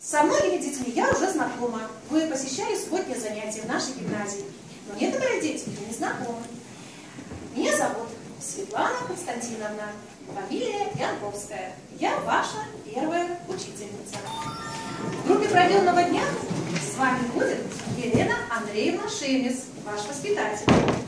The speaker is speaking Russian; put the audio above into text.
Со многими детьми я уже знакома. Вы посещали субботние занятия в нашей гимназии. Но некоторые дети мне не знакомы. Меня зовут Светлана Константиновна, фамилия Янковская. Я ваша первая учительница. В группе проделанного дня с вами будет Елена Андреевна Шемис, ваш воспитатель.